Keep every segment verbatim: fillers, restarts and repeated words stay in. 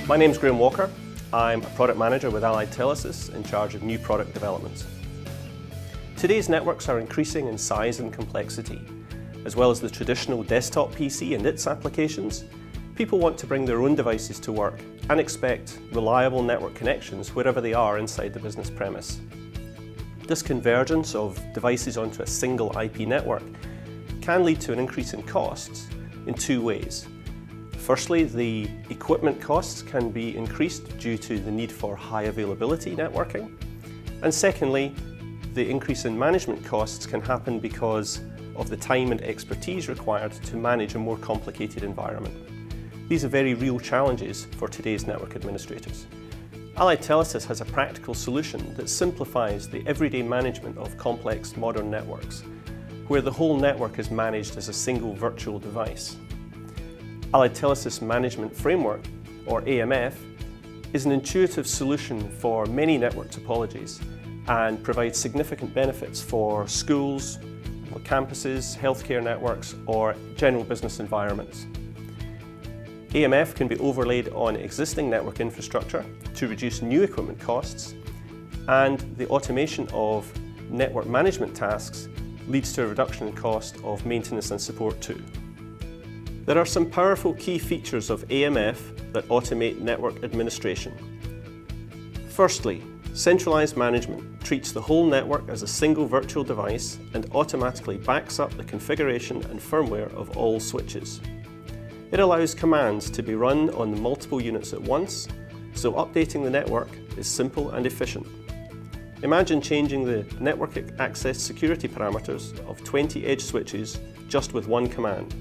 My name's Graham Walker. I'm a product manager with Allied Telesis in charge of new product development. Today's networks are increasing in size and complexity. As well as the traditional desktop P C and its applications, people want to bring their own devices to work and expect reliable network connections wherever they are inside the business premise. This convergence of devices onto a single I P network can lead to an increase in costs in two ways. Firstly, the equipment costs can be increased due to the need for high availability networking. And secondly, the increase in management costs can happen because of the time and expertise required to manage a more complicated environment. These are very real challenges for today's network administrators. Allied Telesis has a practical solution that simplifies the everyday management of complex modern networks, where the whole network is managed as a single virtual device. Allied Telesis Management Framework, or A M F, is an intuitive solution for many network topologies and provides significant benefits for schools, campuses, healthcare networks, or general business environments. A M F can be overlaid on existing network infrastructure to reduce new equipment costs, and the automation of network management tasks leads to a reduction in cost of maintenance and support too. There are some powerful key features of A M F that automate network administration. Firstly, centralized management treats the whole network as a single virtual device and automatically backs up the configuration and firmware of all switches. It allows commands to be run on the multiple units at once, so updating the network is simple and efficient. Imagine changing the network access security parameters of twenty edge switches just with one command.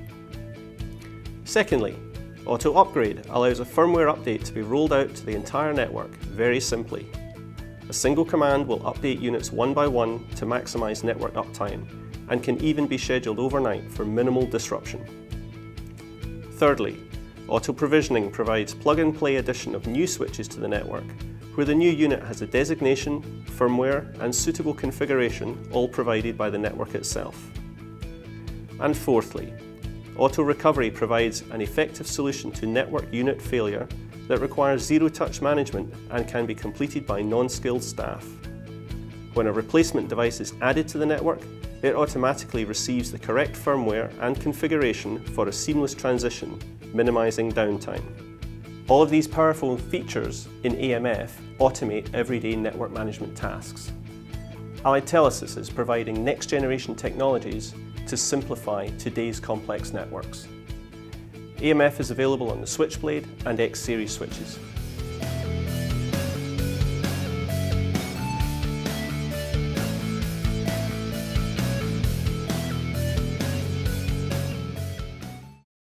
Secondly, auto upgrade allows a firmware update to be rolled out to the entire network very simply. A single command will update units one by one to maximize network uptime and can even be scheduled overnight for minimal disruption. Thirdly, auto provisioning provides plug-and-play addition of new switches to the network, where the new unit has a designation, firmware, and suitable configuration all provided by the network itself. And fourthly, auto recovery provides an effective solution to network unit failure that requires zero-touch management and can be completed by non-skilled staff. When a replacement device is added to the network, it automatically receives the correct firmware and configuration for a seamless transition, minimizing downtime. All of these powerful features in A M F automate everyday network management tasks. Allied Telesis is providing next-generation technologies to simplify today's complex networks. A M F is available on the Switchblade and X series switches.